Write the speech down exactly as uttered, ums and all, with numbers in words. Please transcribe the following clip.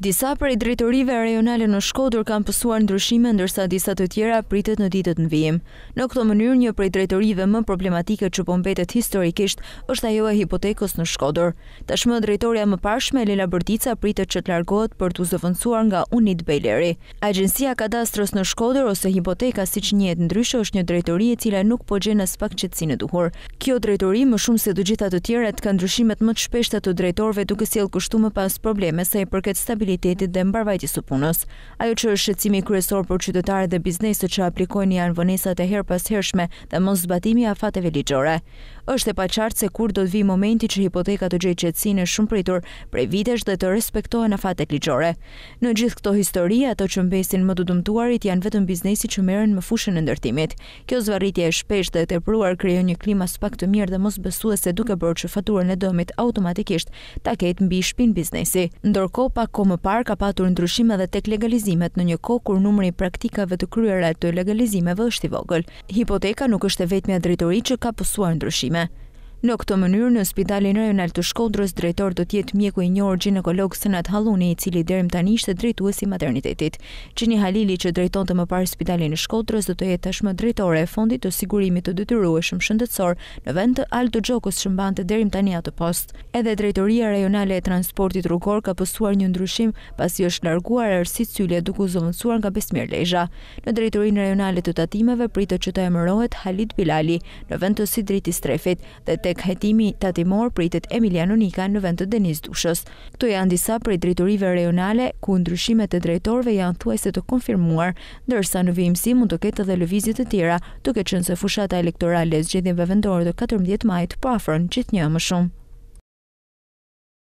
Disa prej drejtorive rajonale në Shkodër kanë pësuar ndryshime, ndërsa disa të tjera pritet në ditët në vijim. Në këtë mënyrë, një prej drejtorive më problematike që po mbetet historikisht është ajo e hipotekës në Shkodër. Tashmë drejtoria më parshme, Lela Bërtica, pritet që të largohet për t'u zëvendësuar nga Unit Bejleri. Agjencia Kadastrës në Shkodër ose hipoteka siç njihet ndryshe është një drejtori e cila nuk po gjen as pak qetësinë e duhur. Kjo drejtori më shumë se të gjitha të tjerat ka ndryshimet më të shpeshta të drejtorëve duke sjellë kështu më pas probleme sa i përket stabilitetit dhe mbarvajtjes së punës. Ajo që është shqetësimi kryesor për qytetarët dhe bizneset që aplikojnë janë vonesat e her pas hershme dhe mos zbatimi i afateve ligjore. Është e paqartë se kur do të vijë momenti që hipoteka të gjejë qetësinë e shumë pritur prej vitesh dhe të respektohen afatet ligjore. Në gjithë këto histori, ato që mbesin më të dëmtuarit janë vetëm biznesit që merren me fushën e ndërtimit. Kjo zvarritje e shpeshtë dhe e tepruar krijon një klimë as pak të mirë dhe mosbesuese duke bërë që faturën e dëmit automatikisht ta ketë mbi shpinë biznesi. Ndërkohë, pak kohë më parë ka patur ndryshime edhe tek legalizimet në një kohë kur numri i praktikave të kryera të legalizimeve është i vogël. Hipoteka nuk është e vetmja drejtori që ka pësuar ndryshime. Në këtë mënyrë, në Spitalin Rajonal të Shkodrës, drejtor do të jetë mjeku i njohur ginekolog Senat Halluni, i cili deri më tani ishte drejtuesi i maternitetit. Gjini Halili, që drejtonte më parë Spitalin e Shkodrës, do të jetë tashmë drejtore e Fondit të Sigurimit të Detyrueshëm Shëndetësor, në vend të Aldo Gjokës që mbante deri më tani atë post. Edhe Drejtoria Rajonale e Transportit Rrugor ka pësuar një ndryshim pasi është larguar Ersi Cyle duke u zëvendësuar nga Besmir Lezha. Në Drejtorinë Rajonale të Tatimeve pritet që të emërohet Halid Bilali në vend të Sidriti Strefit dhe tek hetimi tatimor pritet Emiliano Nika në vend të Deniz Dushës. Këto janë disa prej drejtorive rajonale ku ndryshimet e drejtorëve janë thuajse të konfirmuar, ndërsa në vijimsi mund të ketë edhe lëvizje të tjera, duke qenë se fushata elektorale e zgjedhjeve vendore të katërmbëdhjetë majit po afron gjithnjë më shumë.